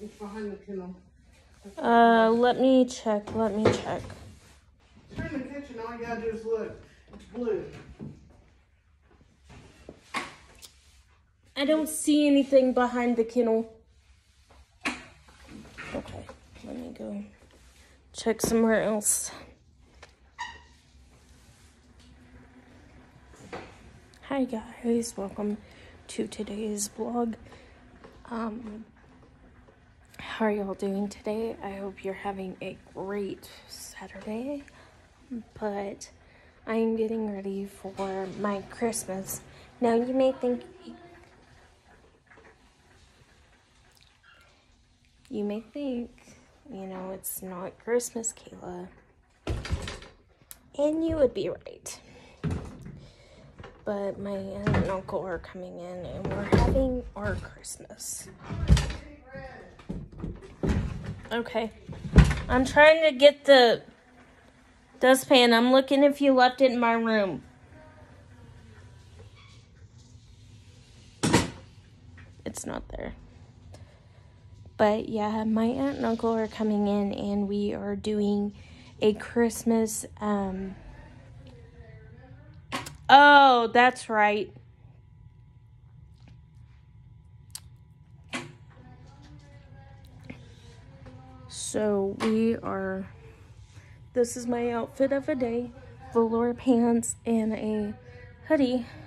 It's behind the kennel. Let me check. If you're in the kitchen, all you gotta do is look. It's blue. I don't see anything behind the kennel. Okay, let me go check somewhere else. Hi guys, welcome to today's vlog. How are y'all doing today? I hope you're having a great Saturday, but I am getting ready for my Christmas. Now you may think, you know, it's not Christmas, Kayla. And you would be right. But my aunt and uncle are coming in and we're having our Christmas. Okay. I'm trying to get the dustpan. I'm looking if you left it in my room. It's not there. But yeah, my aunt and uncle are coming in and we are doing a Christmas, oh, that's right. So this is my outfit of a day. Velour pants and a hoodie.